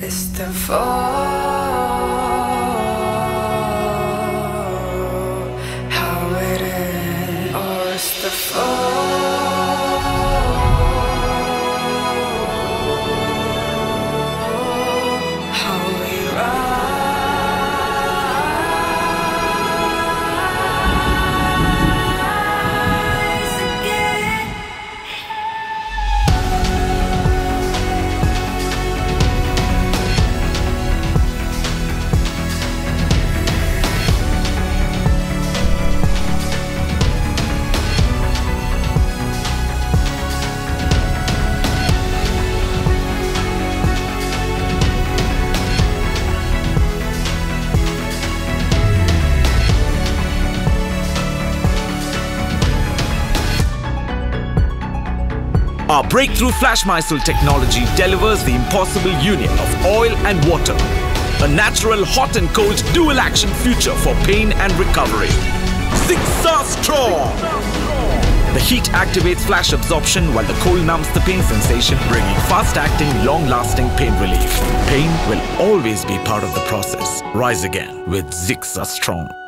It's the fall, how it ends, or it's the fall, how we rise again. Our breakthrough FlashMicelle technology delivers the impossible union of oil and water. A natural hot and cold dual action future for pain and recovery. Zixa Strong! The heat activates flash absorption while the cold numbs the pain sensation, bringing fast-acting, long-lasting pain relief. Pain will always be part of the process. Rise again with Zixa Strong.